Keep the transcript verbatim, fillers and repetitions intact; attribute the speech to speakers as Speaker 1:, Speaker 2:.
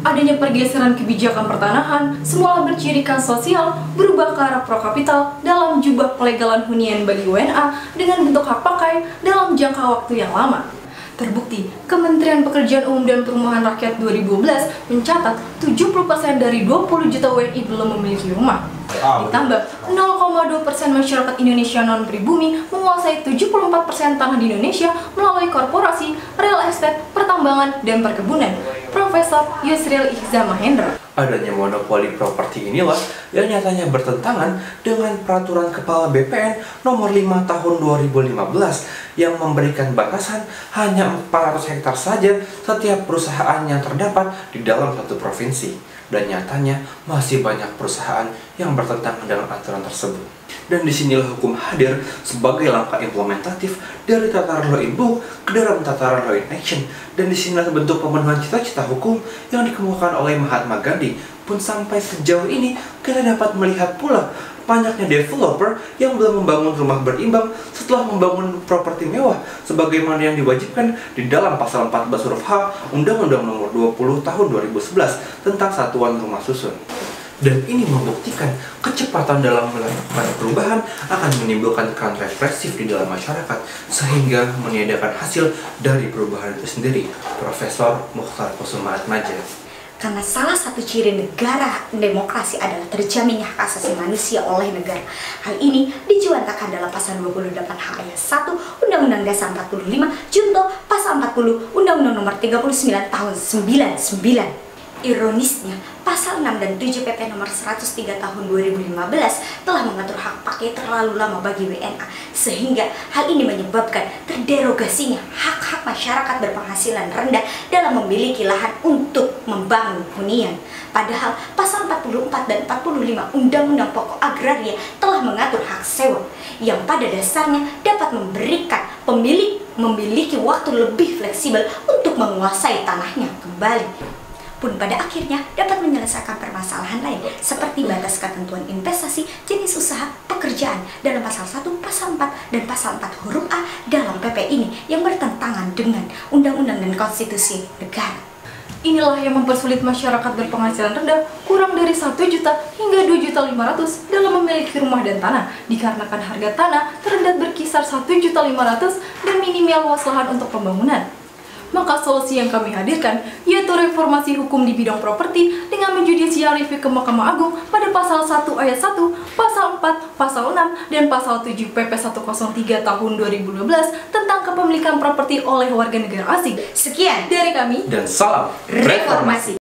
Speaker 1: Adanya pergeseran kebijakan pertanahan semula bercirikan sosial berubah ke arah pro kapital dalam jubah pelegalan hunian bagi W N A dengan bentuk hak pakai dalam jangka waktu yang lama. Terbukti, Kementerian Pekerjaan Umum dan Perumahan Rakyat dua ribu dua belas mencatat tujuh puluh persen dari dua puluh juta W N I belum memiliki rumah. Ditambah, nol koma dua persen masyarakat Indonesia non-pribumi menguasai tujuh puluh empat persen tanah di Indonesia melalui korporasi, real estate, pertambangan, dan perkebunan. Profesor Yusril Ikhza Mahendra.
Speaker 2: Adanya monopoli properti inilah yang nyatanya bertentangan dengan Peraturan Kepala B P N nomor lima tahun dua ribu lima belas yang memberikan batasan hanya empat ratus hektar saja setiap perusahaan yang terdapat di dalam satu provinsi. Dan nyatanya masih banyak perusahaan yang bertentangan dengan aturan tersebut. Dan disinilah hukum hadir sebagai langkah implementatif dari tataran law in book ke dalam tataran law in action. Dan disinilah bentuk pemenuhan cita-cita hukum yang dikemukakan oleh Mahatma Gandhi. Pun sampai sejauh ini kita dapat melihat pula banyaknya developer yang belum membangun rumah berimbang setelah membangun properti mewah sebagaimana yang diwajibkan di dalam pasal empat belas huruf H Undang-Undang Nomor dua puluh Tahun dua ribu sebelas tentang Satuan Rumah Susun. Dan ini membuktikan kecepatan dalam melakukan perubahan akan menimbulkan keran represif di dalam masyarakat sehingga meniadakan hasil dari perubahan itu sendiri. Profesor Mukhtar Kusumaatmadja.
Speaker 3: Karena salah satu ciri negara demokrasi adalah terjaminnya hak asasi manusia oleh negara. Hal ini dijuantakan dalam pasal dua puluh delapan H ayat satu Undang-Undang Dasar empat puluh lima junto pasal empat puluh Undang-Undang Nomor tiga puluh sembilan Tahun sembilan puluh sembilan. Ironisnya, pasal enam dan tujuh P P Nomor seratus tiga Tahun dua ribu lima belas telah mengatur hak pakai terlalu lama bagi W N A, sehingga hal ini menyebabkan terderogasinya hak-hak masyarakat berpenghasilan rendah dalam memiliki lahan untuk membangun hunian. Padahal pasal empat puluh empat dan empat puluh lima Undang-Undang Pokok Agraria telah mengatur hak sewa, yang pada dasarnya dapat memberikan pemilik memiliki waktu lebih fleksibel untuk menguasai tanahnya kembali. Pun pada akhirnya dapat menyelesaikan permasalahan lain seperti batas ketentuan investasi, jenis usaha, pekerjaan dalam pasal satu, pasal empat, dan pasal empat huruf A dalam P P ini yang bertentangan dengan undang-undang dan konstitusi negara.
Speaker 1: Inilah yang mempersulit masyarakat berpenghasilan rendah kurang dari satu juta hingga dua juta lima ratus dalam memiliki rumah dan tanah, dikarenakan harga tanah terendah berkisar satu juta lima ratus dan minimnya luas lahan untuk pembangunan. Maka solusi yang kami hadirkan yaitu reformasi hukum di bidang properti dengan menjudicial review ke Mahkamah Agung pada pasal satu ayat satu, pasal empat, pasal enam, dan pasal tujuh P P seratus tiga Tahun dua ribu dua belas tentang kepemilikan properti oleh warga negara asing.
Speaker 3: Sekian
Speaker 1: dari kami
Speaker 2: dan salam
Speaker 3: reformasi.